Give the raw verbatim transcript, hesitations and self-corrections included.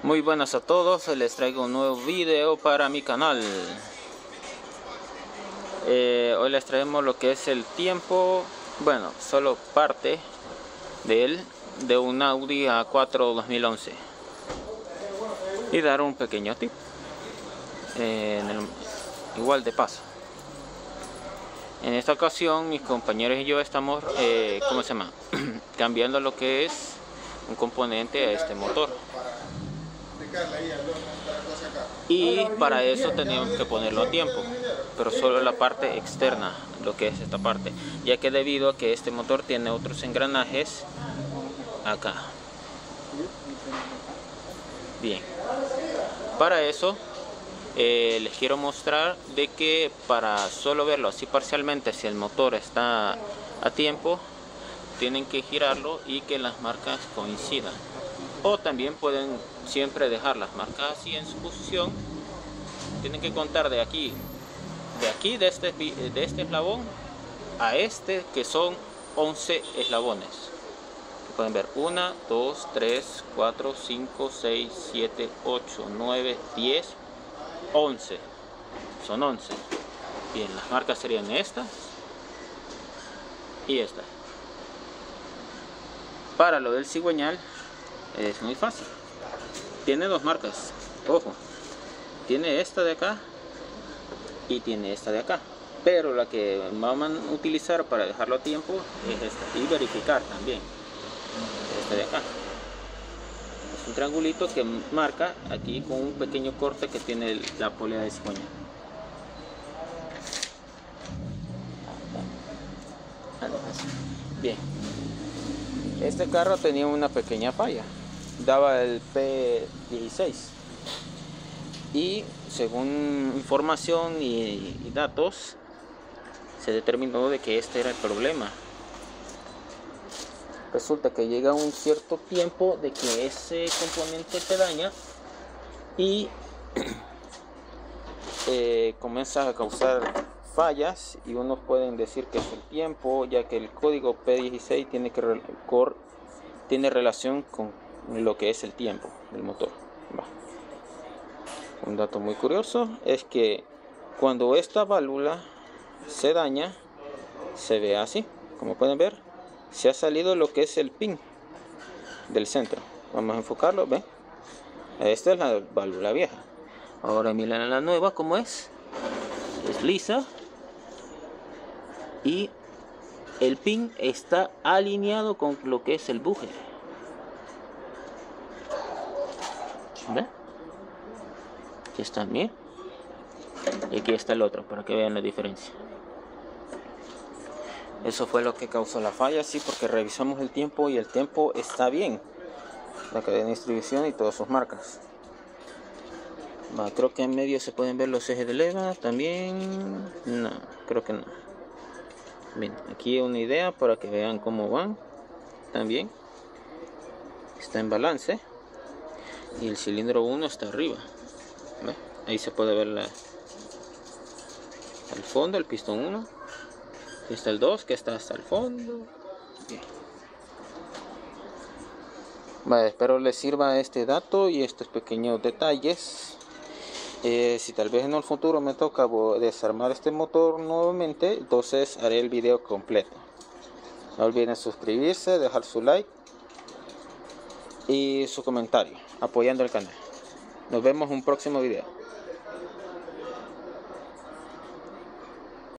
Muy buenas a todos, les traigo un nuevo video para mi canal. eh, Hoy les traemos lo que es el tiempo, bueno, solo parte de él, de un Audi A cuatro dos mil once, y dar un pequeño tip eh, en el, igual de paso. En esta ocasión mis compañeros y yo estamos eh, ¿cómo se llama? cambiando lo que es un componente a este motor. Y para eso teníamos que ponerlo a tiempo, pero solo la parte externa, lo que es esta parte, ya que debido a que este motor tiene otros engranajes acá. Bien, para eso eh, les quiero mostrar de que para solo verlo así parcialmente, si el motor está a tiempo, tienen que girarlo y que las marcas coincidan. O también pueden siempre dejar las marcas así en su posición. Tienen que contar de aquí, de aquí, de este, de este eslabón a este, que son once eslabones. Pueden ver uno, dos, tres, cuatro, cinco, seis, siete, ocho, nueve, diez, once. Son once. Bien, las marcas serían estas y estas. Para lo del cigüeñal es muy fácil. Tiene dos marcas, ojo, tiene esta de acá y tiene esta de acá, pero la que vamos a utilizar para dejarlo a tiempo es esta, y verificar también esta de acá. Es un triangulito que marca aquí con un pequeño corte que tiene la polea de cigüeñal. Bien, este carro tenía una pequeña falla, daba el P dieciséis, y según información y, y datos se determinó de que este era el problema. Resulta que llega un cierto tiempo de que ese componente se daña y eh, comienza a causar fallas, y unos pueden decir que es el tiempo, ya que el código P dieciséis tiene, que, tiene relación con lo que es el tiempo del motor. Va. Un dato muy curioso es que cuando esta válvula se daña, se ve así, como pueden ver, se ha salido lo que es el pin del centro. Vamos a enfocarlo, ¿ven? Esta es la válvula vieja. Ahora miren la nueva como es, es lisa, y el pin está alineado con lo que es el buje. ¿Ven? Aquí está bien, y aquí está el otro, para que vean la diferencia. Eso fue lo que causó la falla, sí, porque revisamos el tiempo y el tiempo está bien, la cadena de distribución y todas sus marcas. Va, creo que en medio se pueden ver los ejes de leva también. No, creo que no. Bien, aquí una idea para que vean cómo van. También está en balance, y el cilindro uno está arriba. ¿Ve? Ahí se puede ver la, al fondo el pistón uno. Aquí está el dos, que está hasta el fondo. Bien. Vale, espero les sirva este dato y estos pequeños detalles. Eh, si tal vez en el futuro me toca desarmar este motor nuevamente, entonces haré el video completo. No olviden suscribirse, dejar su like y su comentario apoyando el canal. Nos vemos en un próximo video.